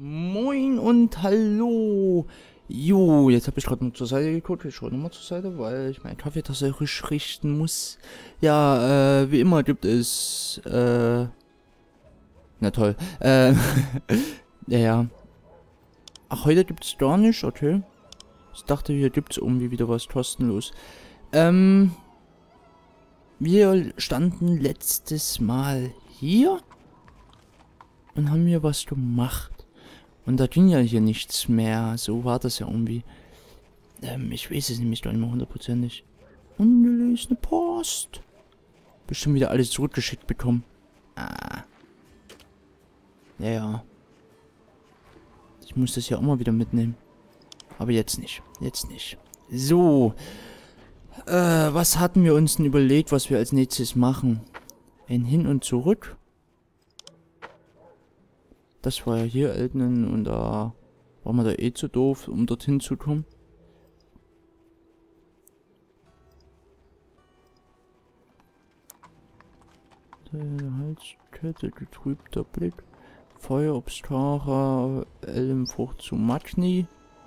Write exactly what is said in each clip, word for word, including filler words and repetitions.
Moin und hallo. Jo, jetzt habe ich gerade mal zur Seite geguckt. Ich schaue nochmal zur Seite, weil ich meine Kaffeetasse frisch richten muss. Ja, äh, wie immer gibt es, äh, na toll. Äh, ja, ja. Ach, heute gibt es gar nicht, okay. Ich dachte, hier gibt es irgendwie wieder was kostenlos. Ähm, wir standen letztes Mal hier und haben hier was gemacht. Und da ging ja hier nichts mehr. So war das ja irgendwie. Ähm, ich weiß es nämlich doch nicht mehr hundertprozentig. Ungelesene Post. Bestimmt wieder alles zurückgeschickt bekommen. Ah. Ja, ja. Ich muss das ja immer wieder mitnehmen. Aber jetzt nicht. Jetzt nicht. So. Äh, was hatten wir uns denn überlegt, was wir als nächstes machen? Ein Hin und Zurück. Das war ja hier Eltnen und da war man da eh zu doof, um dorthin zu kommen. Halskette, getrübter Blick. Feuerobstrara, Elmfrucht zu Magni.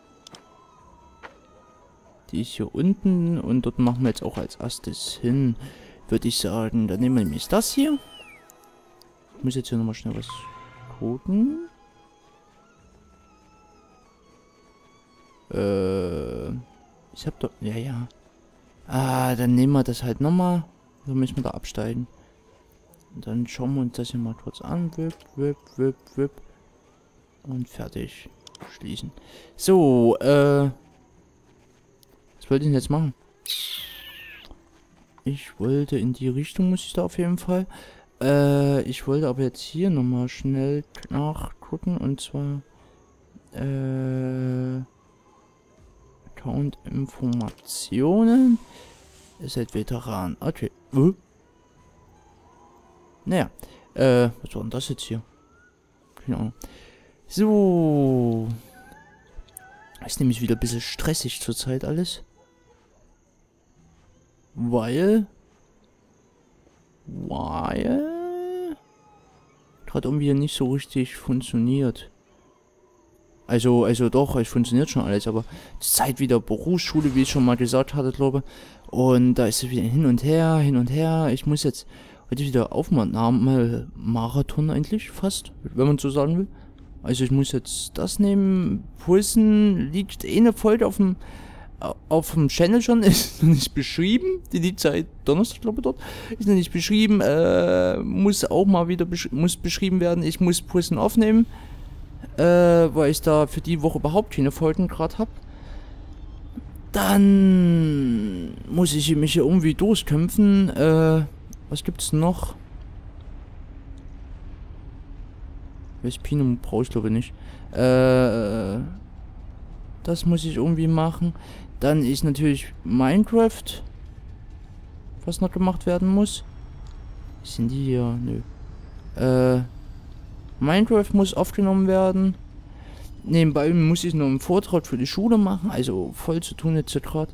Die ist hier unten und dort machen wir jetzt auch als erstes hin. Würde ich sagen, dann nehmen wir nämlich das hier. Ich muss jetzt hier nochmal schnell was gucken. Äh, ich hab doch, ja, ja. Ah, dann nehmen wir das halt nochmal. Dann müssen wir da absteigen. Und dann schauen wir uns das hier mal kurz an. Wip, wip, wip, wip. Und fertig. Schließen. So, äh. Was wollte ich denn jetzt machen? Ich wollte in die Richtung, muss ich da auf jeden Fall. Äh, ich wollte aber jetzt hier nochmal schnell nachgucken. Und zwar, äh, Account-Informationen. Ihr seid Veteran. Okay. Uh. Naja. Äh, was war denn das jetzt hier? Keine Ahnung. So. Ist nämlich wieder ein bisschen stressig zurzeit alles. Weil. Weil. Gerade irgendwie nicht so richtig funktioniert. Also, also doch, es funktioniert schon alles, aber es ist halt wieder Berufsschule, wie ich schon mal gesagt hatte, glaube ich. Und da ist es wieder hin und her, hin und her. Ich muss jetzt heute wieder aufmachen, mal Marathon eigentlich fast, wenn man so sagen will. Also ich muss jetzt das nehmen. Pulsen liegt eh eine Folge auf dem auf dem Channel schon, ist noch nicht beschrieben. Die liegt seit Donnerstag, glaube ich, dort. Ist noch nicht beschrieben. Äh, muss auch mal wieder besch muss beschrieben werden. Ich muss Pulsen aufnehmen. Äh, weil ich da für die Woche überhaupt keine Folgen gerade habe. Dann muss ich mich hier irgendwie durchkämpfen. Äh, was gibt's noch? Vespinum brauche ich glaube ich nicht. Äh, das muss ich irgendwie machen. Dann ist natürlich Minecraft, was noch gemacht werden muss. Sind die hier? Nö. Äh, Minecraft muss aufgenommen werden. Nebenbei muss ich noch einen Vortrag für die Schule machen. Also voll zu tun jetzt gerade.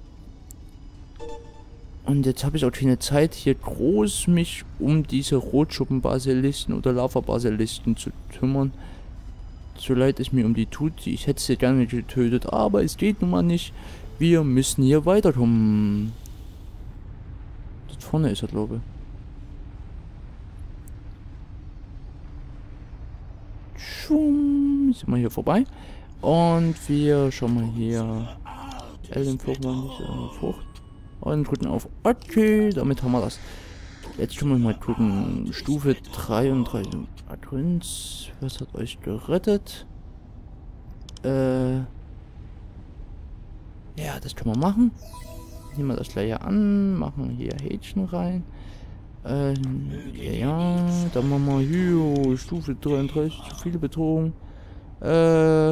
Und jetzt habe ich auch keine Zeit, hier groß mich um diese Rotschuppenbasilisten oder Lava-Basilisten zu kümmern. So leid es mir um die tut. Ich hätte sie gerne getötet, aber es geht nun mal nicht. Wir müssen hier weiterkommen. Dort vorne ist er, glaube ich. Schum, sind wir hier vorbei. Und wir schauen mal hier. Ellenfrucht war nicht äh, Frucht. Und drücken auf OK. Damit haben wir das. Jetzt können wir mal gucken. Stufe dreiunddreißig. Adrins. Was hat euch gerettet? Äh. Ja, das können wir machen. Nehmen wir das gleich hier an. Machen hier Häkchen rein. Äh, ja, ja. Dann machen wir hier Stufe dreiunddreißig. Zu viele Bedrohungen. Äh.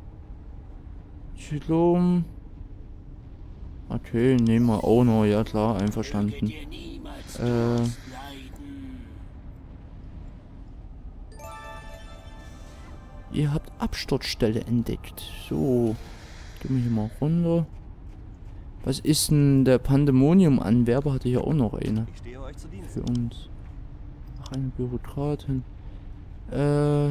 Zyklom. Okay, nehmen wir auch noch. Ja klar, einverstanden. Äh. Ihr habt Absturzstelle entdeckt. So. Gehen wir hier mal runter. Was ist denn der Pandemonium-Anwerber? Hatte hier auch noch eine. Für uns. Ach, eine Bürokratin. Äh.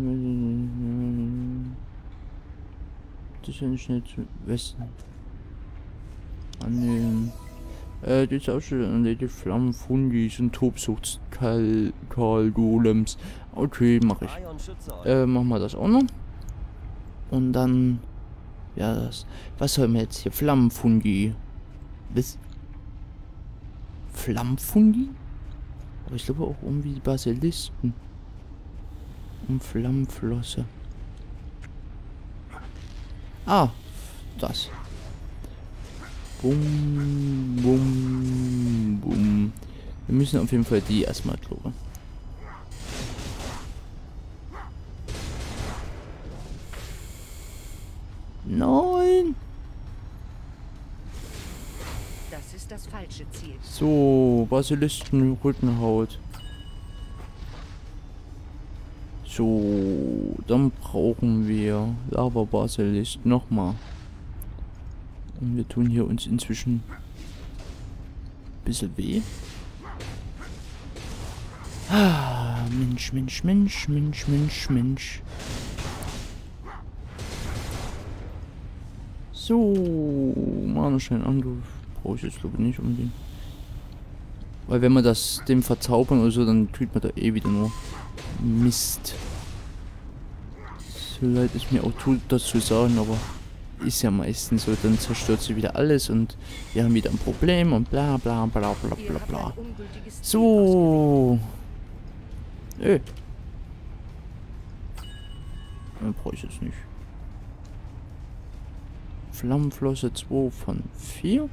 Das ist ja nicht schnell zu Westen. Annehmen. Äh, die Ausstellung erledigt Flammen, Fundis und Tobsucht-Kal-Golems. Okay, mach ich. Äh, machen wir das auch noch. Und dann. Ja, das. Was soll man jetzt hier? Flammenfundi. Was? Flammenfundi? Aber ich glaube auch irgendwie die Basilisten. Und Flammenflosse. Ah, das. Bum, bum, bum. Wir müssen auf jeden Fall die erstmal kloppen. Nein! Das ist das falsche Ziel. So, Basilisten, Rückenhaut. So, dann brauchen wir Lava-Basilisk nochmal. Und wir tun hier uns inzwischen ein bisschen weh. Ah, Mensch, Mensch, Mensch, Mensch, Mensch, Mensch. So, Mana-Stein-Angriff brauche ich jetzt glaube ich nicht unbedingt. Weil wenn man das dem verzaubern oder so, dann kriegt man da eh wieder nur Mist. So leid es mir auch tut, das zu sagen, aber ist ja meistens so, dann zerstört sie wieder alles und wir haben wieder ein Problem und bla bla bla bla bla bla. So. Ey. Dann brauche ich jetzt nicht. Flammenflosse zwei von vier.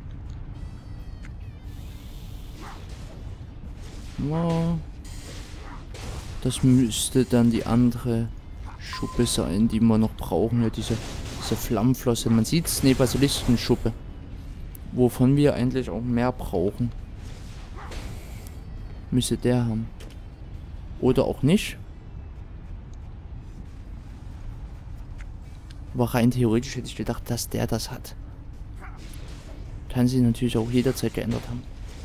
Ja. Das müsste dann die andere Schuppe sein, die wir noch brauchen. Ja, diese, diese Flammenflosse. Man sieht es, ne, Basilistenschuppe. Wovon wir eigentlich auch mehr brauchen. Müsste der haben. Oder auch nicht. Aber rein theoretisch hätte ich gedacht, dass der das hat. Kann sich natürlich auch jederzeit geändert haben.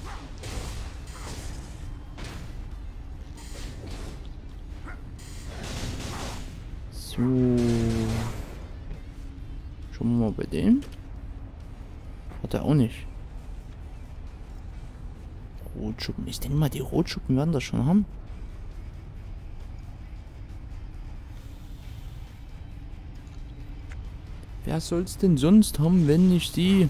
So. Schauen wir mal bei dem. Hat er auch nicht. Rotschuppen. Ich denke mal, die Rotschuppen werden das schon haben. Wer soll es denn sonst haben, wenn nicht die?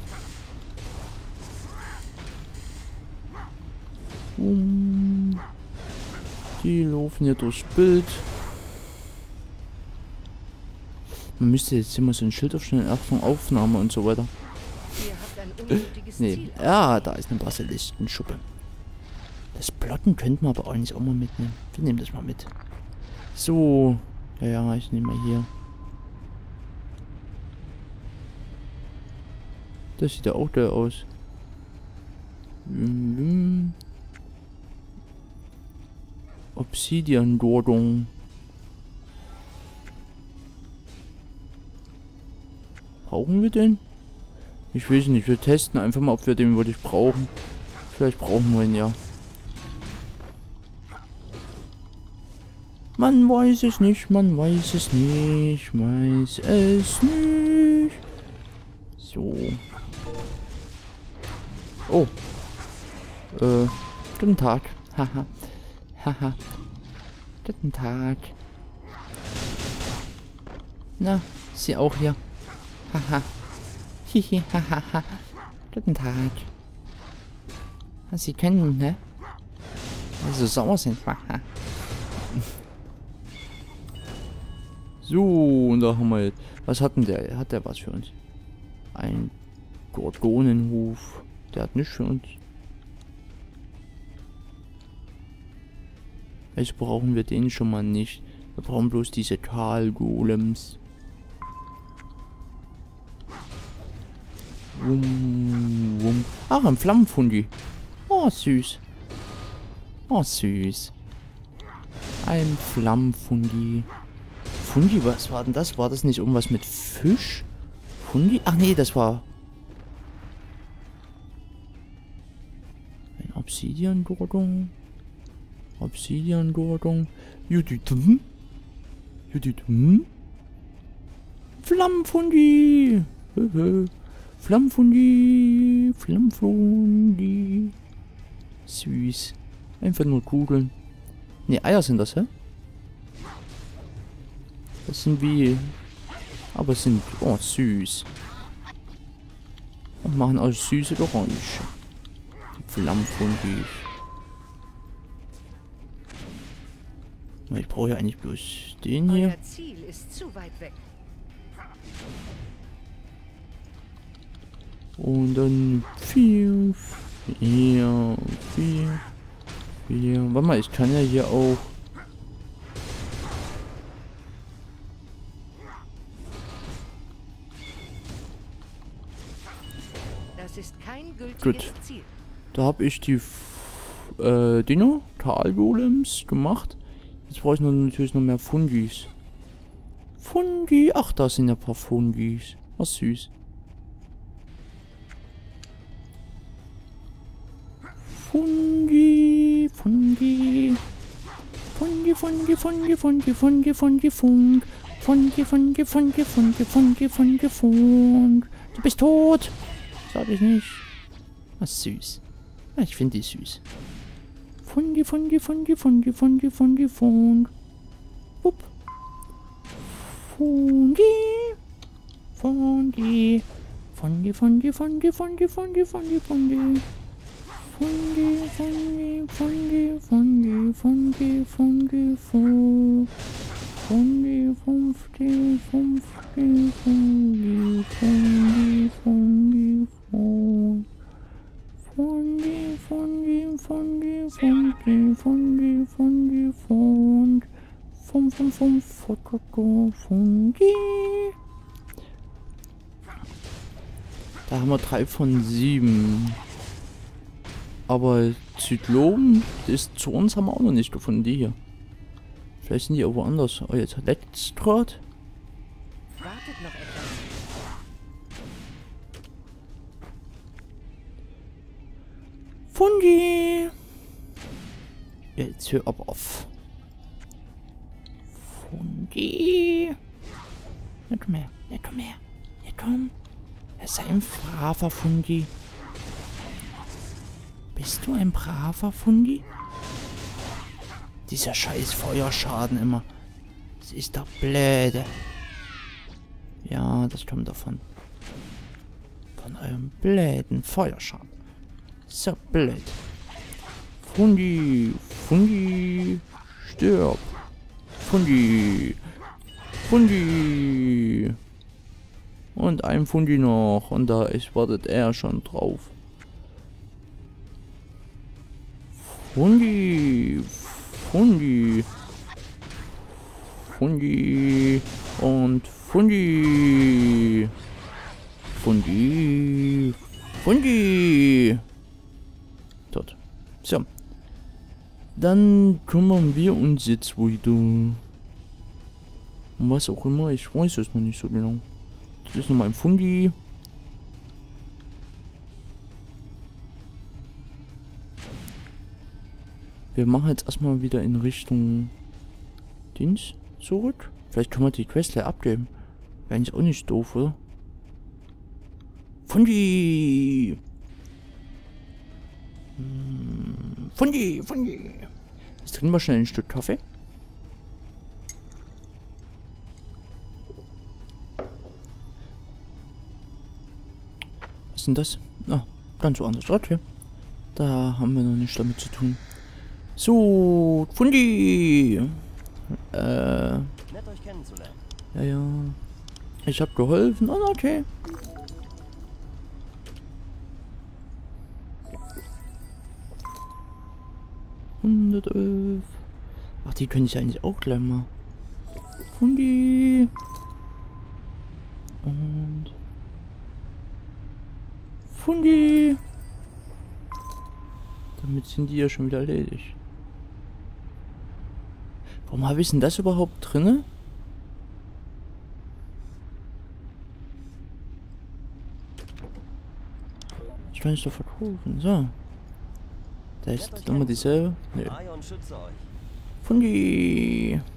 Um, die laufen hier durchs Bild. Man müsste jetzt immer so ein Schild aufstellen, Achtung, Aufnahme und so weiter. Nee, ja, da ist eine Basilistenschuppe. Das Plotten könnten wir aber eigentlich auch mal mitnehmen. Wir nehmen das mal mit. So. Ja, ja, ich nehme mal hier. Das sieht ja auch geil aus. Mhm. Obsidian-Gordon. Brauchen wir den? Ich weiß nicht. Wir testen einfach mal, ob wir den wirklich brauchen. Vielleicht brauchen wir ihn ja. Man weiß es nicht, man weiß es nicht, weiß es nicht. So. Oh. Äh, guten Tag. Haha. Haha. Guten Tag. Na, Sie auch hier. Haha. Hihi, hahaha. Guten Tag. Sie kennen, ne? Also sauer sind. Haha. So, und da haben wir jetzt. Was hat denn der? Hat der was für uns? Ein Gorgonenhof. Der hat nichts für uns. Also brauchen wir den schon mal nicht. Wir brauchen bloß diese Kal-Golems. Wum, wum. Ach, ein Flammenfundi. Oh, süß. Oh, süß. Ein Flammenfundi. Fundi, was war denn das? War das nicht irgendwas mit Fisch? Fundi? Ach nee, das war... ein Obsidian-Gordon. Obsidian-Gordon. Judithum. Judithum. Flammenfundi. Flammenfundi. Flammenfundi. Süß. Einfach nur Kugeln. Ne, Eier sind das, hä? Das sind wie... Aber es sind... Oh, süß. Und machen auch süße Geräusche. Die Flammenfundi. Ich brauche ja eigentlich bloß den hier. Euer Ziel ist zu weit weg. Und dann vier, vier, vier, vier. Warte mal, ich kann ja hier auch... Das ist kein gültiges Gut. Ziel. Da habe ich die F äh, Dinger, Talgolems gemacht. Jetzt brauche ich noch, natürlich noch mehr Fundis. Fundi, ach, da sind ja ein paar Fundis. Was süß. Fundi, Fundi. Fundi, Fundi, Fundi, Fundi, Fundi, Fundi, Fund. Fundi, Fundi, Fundi, Fundi, Fundi, Fundi, Fund. Du bist tot. Sag ich nicht. Was süß. Ja, ich finde die süß. Fundi, Fundi, Fundi, Fundi, Fundi, Fundi, Fund. Wupp. Fundi. Fundi. Fundi, Fundi, Fundi, Fundi, Fundi, Fundi, Fundi. Fundi, Fundi, Fundi, Fundi, Fundi, Fundi, Fundi. Fundi, Fünfti, Fünfti, Fundi, Fundi, Fundi, Fundi. Fundi, Fundi, Fundi, Fundi, Fundi, Fundi, Fund. Fum, fum, fum, fum, Fundi. Da haben wir drei von sieben. Aber Zyklon ist zu uns haben wir auch noch nicht gefunden, die hier. Vielleicht sind die irgendwo anders. Oh, jetzt letztes Draht. Wartet noch etwas. Fundi! Jetzt hör aber auf. Fundi! Ja, komm her. Ja, komm her. Ja, komm. Er ist ein braver Fundi. Bist du ein braver Fundi? Dieser scheiß Feuerschaden immer. Das ist doch blöde. Ja, das kommt davon. Von eurem blöden Feuerschaden. So blöd. Fundi, Fundi, stirb. Fundi, Fundi. Und ein Fundi noch. Und da ist, wartet er schon drauf. Fundi, Fundi, Fundi und Fundi, Fundi, Fundi. Dort. So. Dann kümmern wir uns jetzt wieder um was auch immer. Ich weiß es noch nicht so genau. Das ist nochmal ein Fundi. Wir machen jetzt erstmal wieder in Richtung Dienst zurück. Vielleicht können wir die Quest abgeben. Wäre eigentlich auch nicht doof, oder? Fundi! Hm, Fundi, Fundi! Jetzt trinken wir schnell ein Stück Kaffee. Was ist denn das? Ah, ganz woanders. Okay. Da haben wir noch nichts damit zu tun. So, Fundi! Äh. Nett euch kennenzulernen. Ja, ja. Ich hab geholfen. Oh, okay. hundertelf. Ach, die könnte ich eigentlich auch gleich mal. Fundi! Und. Fundi! Damit sind die ja schon wieder erledigt. Warum habe ich denn das überhaupt drinne? Ich kann es doch verkaufen. So. Da ist nochmal diese. Nö. Aion schütze euch. Fundi.